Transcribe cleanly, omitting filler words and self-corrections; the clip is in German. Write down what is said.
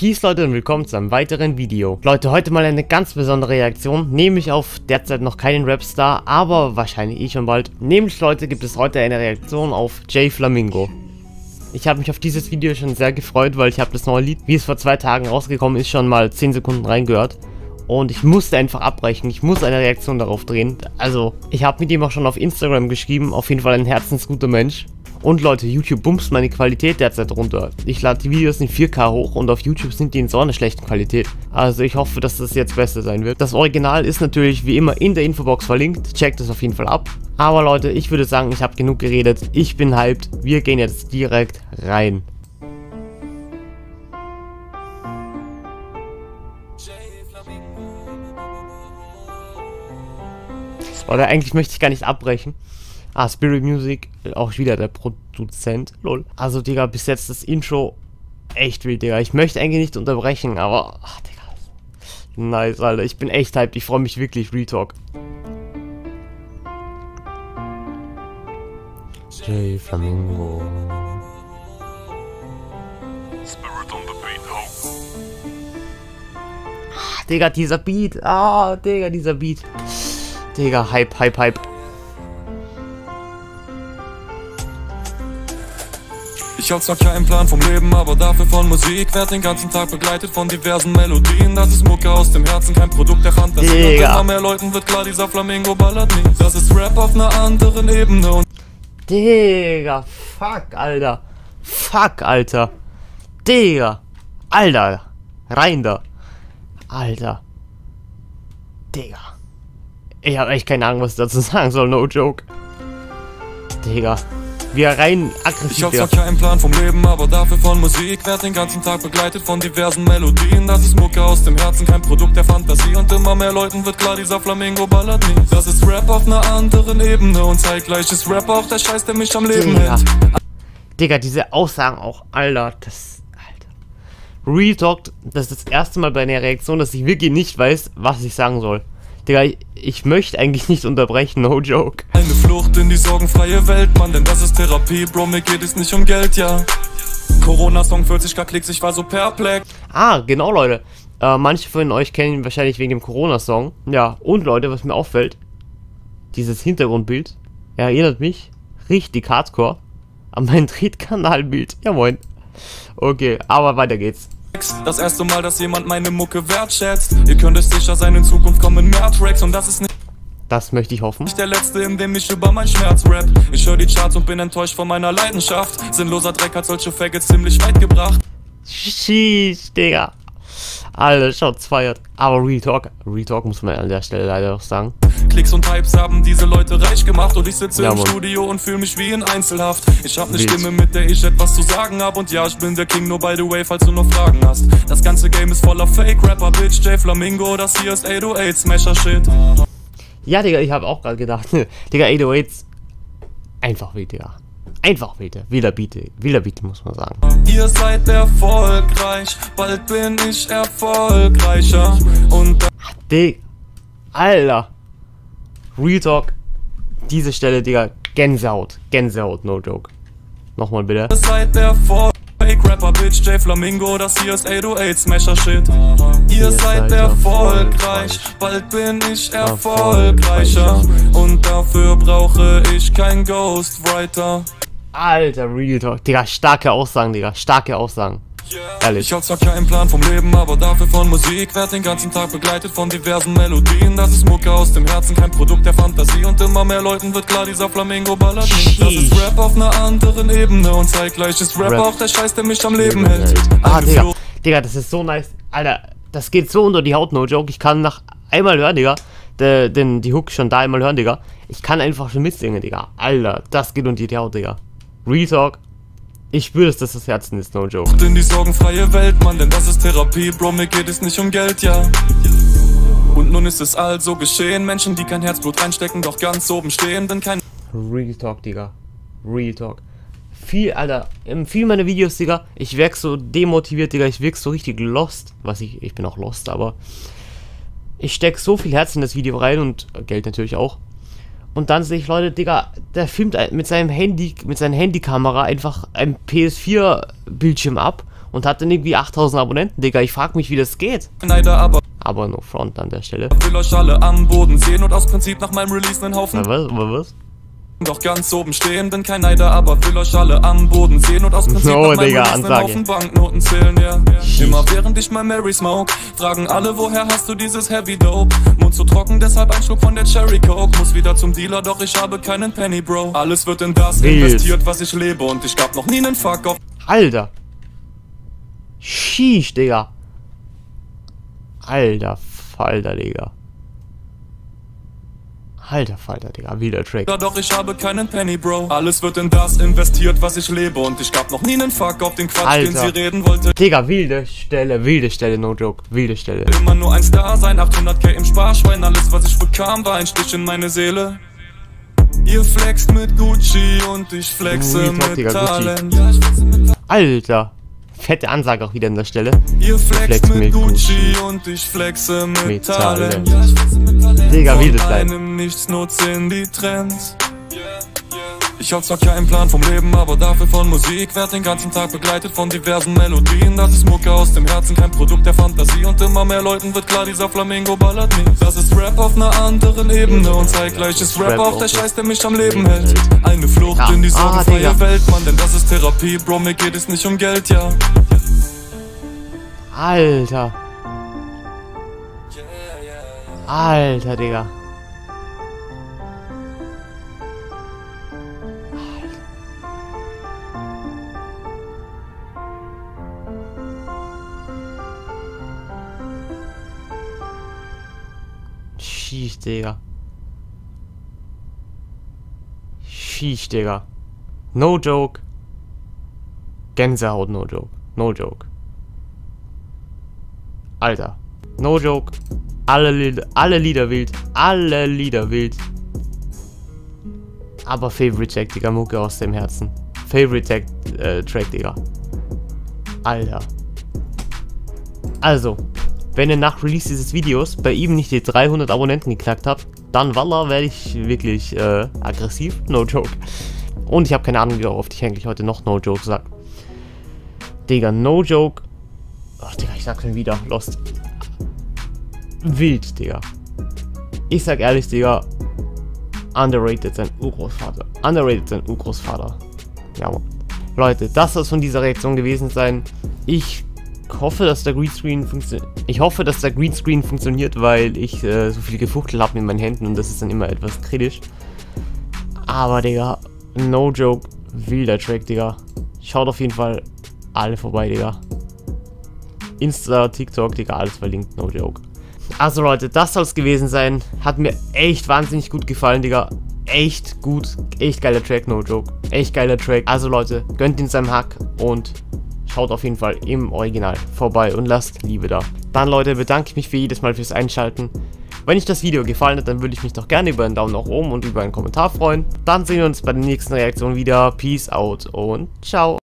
Peace Leute und willkommen zu einem weiteren Video. Leute, heute mal eine ganz besondere Reaktion, nämlich auf derzeit noch keinen Rapstar, aber wahrscheinlich schon bald. Nämlich Leute, gibt es heute eine Reaktion auf Jay Flamingo. Ich habe mich auf dieses Video schon sehr gefreut, weil ich habe das neue Lied, wie es vor 2 Tagen rausgekommen ist, schon mal 10 Sekunden reingehört. Und ich musste einfach abbrechen, ich muss eine Reaktion darauf drehen. Also, ich habe mit ihm auch schon auf Instagram geschrieben, auf jeden Fall ein herzensguter Mensch. Und Leute, YouTube bumst meine Qualität derzeit runter. Ich lade die Videos in 4K hoch und auf YouTube sind die in so einer schlechten Qualität. Also ich hoffe, dass das jetzt besser sein wird. Das Original ist natürlich wie immer in der Infobox verlinkt. Checkt es auf jeden Fall ab. Aber Leute, ich würde sagen, ich habe genug geredet. Ich bin hyped. Wir gehen jetzt direkt rein. Oder eigentlich möchte ich gar nicht abbrechen. Ah, Spirit Music, auch wieder der Produzent, lol. Also, Digga, bis jetzt das Intro echt wild, Digga. Ich möchte eigentlich nicht unterbrechen, aber, ach, Digga. Nice, Alter. Ich bin echt hyped. Ich freue mich wirklich. Retalk. Jay Flamingo. Spirit on the beat, ho. Ah, Digga, dieser Beat. Ah, Digga, dieser Beat. Digga, Hype, Hype, Hype. Ich hab zwar keinen Plan vom Leben, aber dafür von Musik. Werd den ganzen Tag begleitet von diversen Melodien. Das ist Mucke aus dem Herzen, kein Produkt der Fantasie. Und immer mehr Leuten wird klar, dieser Flamingo ballert nie. Das ist Rap auf einer anderen Ebene und Digga, fuck, Alter. Fuck, Alter. Digga. Alter. Rein da. Alter. Digga. Ich hab echt keine Ahnung, was ich dazu sagen soll, no joke. Digga. Wie er rein aggressiv. Ich hab zwar keinen Plan vom Leben, aber dafür von Musik. Werd den ganzen Tag begleitet von diversen Melodien. Das ist Mucke aus dem Herzen, kein Produkt der Fantasie. Und immer mehr Leuten wird klar, dieser Flamingo ballert nie. Das ist Rap auf einer anderen Ebene und zeitgleich ist Rap auch der Scheiß, der mich am Leben hält. Digga, diese Aussagen auch, Alter, das... Alter. Retalk, das ist das erste Mal bei einer Reaktion, dass ich wirklich nicht weiß, was ich sagen soll. Digga, ich möchte eigentlich nicht unterbrechen, no joke. Eine Flucht in die sorgenfreie Welt, Mann, denn das ist Therapie, Bro, mir geht es nicht um Geld, ja. Corona-Song 40k Klicks, ich war so perplex. Ah, genau, Leute. Manche von euch kennen ihn wahrscheinlich wegen dem Corona-Song. Ja, und Leute, was mir auffällt, dieses Hintergrundbild erinnert mich richtig hardcore an mein Drittkanalbild. Ja, moin. Okay, aber weiter geht's. Das erste Mal, dass jemand meine Mucke wertschätzt. Ihr könnt euch sicher sein, in Zukunft kommen mehr Tracks. Und das ist nicht... Das möchte ich hoffen. Der letzte, in dem ich über mein Schmerz rap. Ich höre die Charts und bin enttäuscht von meiner Leidenschaft. Sinnloser Dreck hat solche Faggots ziemlich weit gebracht. Sheesh, Digga. Alle Shots feiert. Aber Retalk muss man an der Stelle leider auch sagen. Klicks und Hypes haben diese Leute reich gemacht. Und ich sitze im Studio und fühle mich wie in Einzelhaft. Ich hab ne Stimme, mit der ich etwas zu sagen hab. Und ja, ich bin der King, nur by the way, falls du noch Fragen hast. Das ganze Game ist voller Fake-Rapper, Bitch, Jay Flamingo. Das hier ist 808 Smasher-Shit. Ja, Digga, ich habe auch gerade gedacht, Digga, 808s, einfach wild, Digga. Einfach wild, wilder Beat, muss man sagen. Ihr seid erfolgreich, bald bin ich erfolgreicher. Und Digga, Alter. Retalk, diese Stelle, Digga, Gänsehaut, no joke. Nochmal bitte. Ihr seid erfolgreich. Fake-Rapper, Bitch, Jay Flamingo, das hier ist 808 Smasher-Shit. Ihr seid erfolgreich, bald bin ich erfolgreicher. Und dafür brauche ich kein Ghostwriter. Alter, Retalk, Digga, starke Aussagen, Digga, starke Aussagen. Ehrlich. Ich hab zwar keinen Plan vom Leben, aber dafür von Musik. Werd den ganzen Tag begleitet von diversen Melodien. Das ist Mucke aus dem Herzen, kein Produkt der Fantasie. Und immer mehr Leuten wird klar, dieser Flamingo ballert nie. Das ist Rap auf einer anderen Ebene und zeitgleich ist Rap auch der Scheiß, der mich am Leben hält. Ah, Digga, das ist so nice. Alter, das geht so unter die Haut, no joke. Ich kann nach einmal hören, Digga, die Hook schon da einmal hören, Digga. Ich kann einfach schon mitsingen, Digga. Alter, das geht unter die Haut, Digga. Retalk. Ich spüre, dass das Herzen ist, no joke. In die sorgenfreie Welt, Mann, denn das ist Therapie, Bro, mir geht es nicht um Geld, ja. Und nun ist es also geschehen. Menschen, die kein Herzblut reinstecken, doch ganz oben stehen, denn kein... Retalk, Digga. Retalk. Alter, in vielen meiner Videos, Digga, ich wirke so demotiviert, Digga, ich wirke so richtig lost. Ich bin auch lost, aber... Ich stecke so viel Herz in das Video rein und Geld natürlich auch. Und dann sehe ich, Leute, Digga, der filmt mit seinem Handy, mit seiner Handykamera einfach ein PS4-Bildschirm ab Und hat dann irgendwie 8000 Abonnenten, Digga. Ich frag mich, wie das geht. Neider, Aber no front an der Stelle. will euch alle am Boden sehen und aus Prinzip nach meinem Release einen Haufen. Was? Doch ganz oben stehen, denn kein Neider, aber will euch alle am Boden sehen und aus Prinzip nach meinem Digga, Release einen Haufen Banknoten zählen, ja. Immer während ich mein Mary smoke, fragen alle, woher hast du dieses Heavy Dope? Mund zu trocken, deshalb ein Schluck von der Cherry Coke. Muss wieder zum Dealer, doch ich habe keinen Penny, Bro. Alles wird in das investiert, was ich lebe, und ich gab noch nie nen Fuck auf. Alter. Sheesh, Digga. Alter Falter, Digga. Alter Falter, Digga, wieder Track. Doch ich habe keinen Penny, Bro. Alles wird in das investiert, was ich lebe, und ich gab noch nie nen Fuck auf den Quatsch, Alter, den sie reden wollte. Digga, wilde Stelle, no joke, wilde Stelle. Immer nur ein Star sein, 800k im Sparschwein. Alles, was ich bekam, war ein Stich in meine Seele. Ihr flext mit Gucci und ich flexe mit Talent. Alter, fette Ansage auch wieder an der Stelle. Ihr flext mit Gucci und ich flexe mit Talent. Digga, wie das Von einem Nichtsnutz in die Trends. Ich hab zwar keinen Plan vom Leben, aber dafür von Musik. Werd den ganzen Tag begleitet von diversen Melodien. Das ist Mucke aus dem Herzen, kein Produkt der Fantasie. Und immer mehr Leuten wird klar, dieser Flamingo ballert mich. Das ist Rap auf einer anderen Ebene, und zeitgleich ist Rap auch der Scheiß, der mich am Leben hält. Eine Flucht in die sorgenfreie Welt, Mann, denn das ist Therapie, Bro, mir geht es nicht um Geld, ja. Alter. Alter, Digga. Sheesh, Digga. Sheesh, Digga. No joke. Gänsehaut, no joke. No joke. Alter. No joke. Alle Lieder wild. Alle Lieder wild. Aber Favorite Track, Digga. Mucke aus dem Herzen. Favorite Track, Digga. Alter. Also, wenn ihr nach Release dieses Videos bei ihm nicht die 300 Abonnenten geknackt habt, dann wallah, werde ich wirklich aggressiv. No joke. Und ich habe keine Ahnung, wie oft ich eigentlich heute noch No Joke sag. Digga, No Joke. Ach, Digga, ich sag's schon wieder. Lost. Wild, Digga. Ich sag ehrlich, Digga. Underrated sein Urgroßvater. Underrated sein Urgroßvater. Ja, Mann. Leute, das soll es von dieser Reaktion gewesen sein. Ich hoffe, dass der Greenscreen funktioniert, weil ich so viel gefuchtelt habe mit meinen Händen und das ist dann immer etwas kritisch. Aber, Digga, no joke, wilder Track, Digga. Schaut auf jeden Fall alle vorbei, Digga. Insta, TikTok, Digga, alles verlinkt, no joke. Also Leute, das soll es gewesen sein. Hat mir echt wahnsinnig gut gefallen, Digga. Echt gut, echt geiler Track, no joke. Echt geiler Track. Also Leute, gönnt ihn seinem Hack und schaut auf jeden Fall im Original vorbei und lasst Liebe da. Dann Leute, bedanke ich mich für jedes Mal fürs Einschalten. Wenn euch das Video gefallen hat, dann würde ich mich doch gerne über einen Daumen nach oben und über einen Kommentar freuen. Dann sehen wir uns bei der nächsten Reaktion wieder. Peace out und ciao.